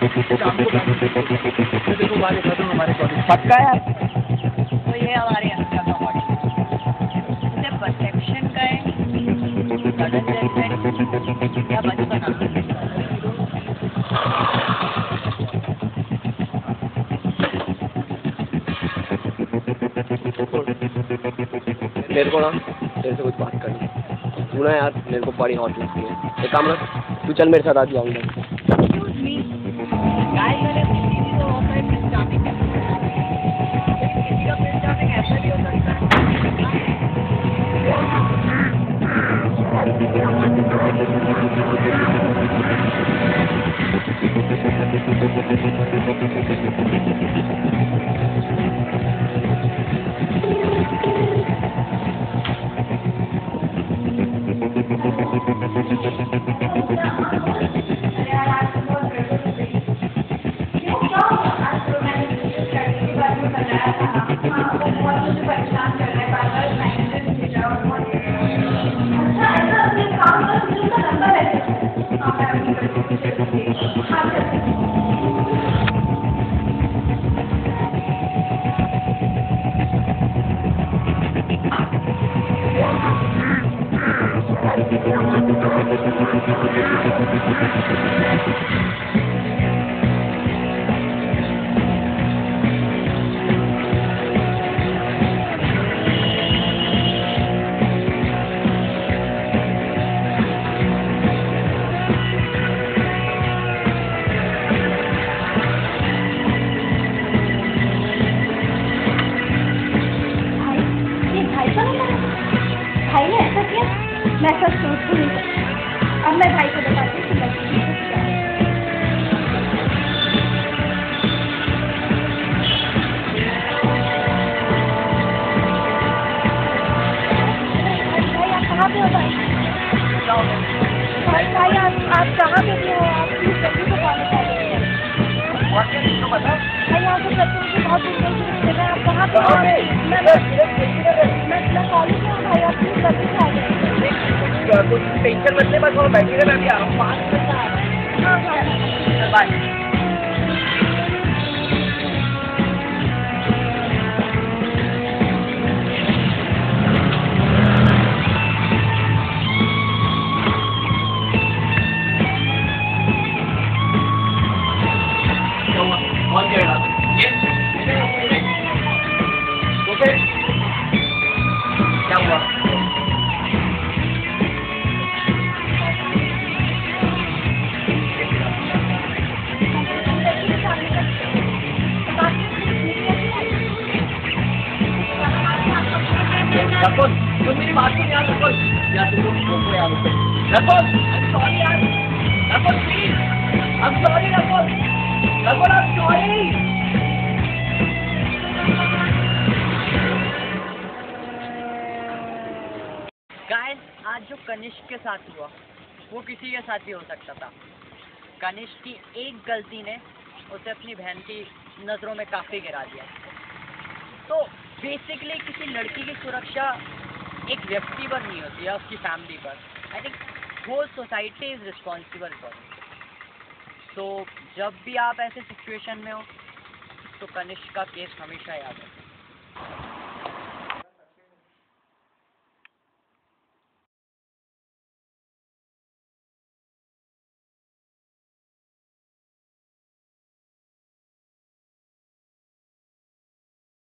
शाम को देखो वहाँ देखा तो हमारे कॉलेज पक्का यार। तो ये हमारे अंदर का बॉडी सिर्फ परसेप्शन का है, सडन जजमेंट या बचपना। मेरे को ना तेरे से कुछ बात करनी है। तू ना यार मेरे को बड़ी हॉट लगती है। एक काम ना, तू चल मेरे साथ आ जाऊंगा। किसी का प्रेम जाने ऐसा भी हो सकता है। भाई ने ऐसा किया, मैं सब सोच भी नहीं सकती। अब मैं भाई को बताती हूँ कि लड़की को क्या है। भाई आप कहाँ पे हो भाई? भाई आप कहाँ पे हो? आप प्लीज जल्दी से कॉलेज आ जाइए। भाई यहाँ से सत्तर से बहुत दूर से जगह, आप कहाँ पे हो? मैं कॉलेज में हूँ भाई, आप प्लीज जल्दी से आ जाइए। टेंशन मत ले, बस वो बैठी रहे, मैं अभी आ रहा हूँ। हाँ हाँ बाय। क्या हुआ? रकुल, तुम मेरी बात को याद रखो या तुम लोग को याद रखो। रकुल, I'm sorry यार। Rakul please, I'm sorry Rakul. Rakul I'm sorry। Guys, आज जो कनिष्क के साथ हुआ वो किसी के साथ भी हो सकता था। कनिष्क की एक गलती ने उसे अपनी बहन की नज़रों में काफ़ी गिरा दिया। तो बेसिकली किसी लड़की की सुरक्षा एक व्यक्ति पर नहीं होती है, उसकी फैमिली पर। I think whole society is responsible for it. तो जब भी आप ऐसे सिचुएशन में हो तो कनिष्क का केस हमेशा याद रखें।